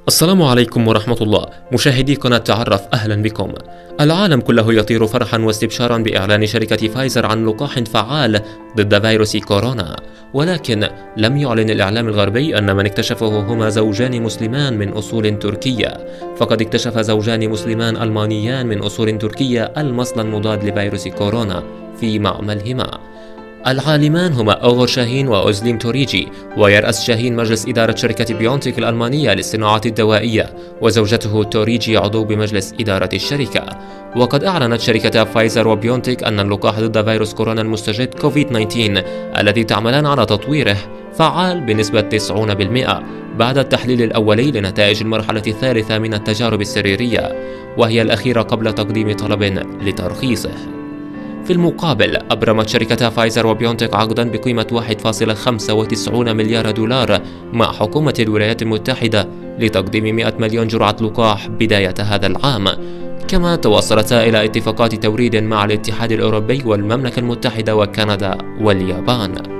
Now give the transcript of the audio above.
السلام عليكم ورحمة الله. مشاهدي قناة تعرف، أهلا بكم. العالم كله يطير فرحا واستبشارا بإعلان شركة فايزر عن لقاح فعال ضد فيروس كورونا، ولكن لم يعلن الإعلام الغربي أن من اكتشفه هما زوجان مسلمان من أصول تركية. فقد اكتشف زوجان مسلمان ألمانيان من أصول تركية المصل المضاد لفيروس كورونا في معملهما. العالمان هما أوغور شاهين وأوزليم توريجي، ويرأس شاهين مجلس إدارة شركة بيونتك الألمانية للصناعات الدوائية، وزوجته توريجي عضو بمجلس إدارة الشركة. وقد أعلنت شركتا فايزر وبيونتك أن اللقاح ضد فيروس كورونا المستجد كوفيد-19 الذي تعملان على تطويره فعال بنسبة 90% بعد التحليل الأولي لنتائج المرحلة الثالثة من التجارب السريرية، وهي الأخيرة قبل تقديم طلب لترخيصه. في المقابل، أبرمت شركتا فايزر وبيونتك عقدا بقيمة 1.95 مليار دولار مع حكومة الولايات المتحدة لتقديم 100 مليون جرعة لقاح بداية هذا العام. كما توصلتا إلى اتفاقات توريد مع الاتحاد الأوروبي والمملكة المتحدة وكندا واليابان.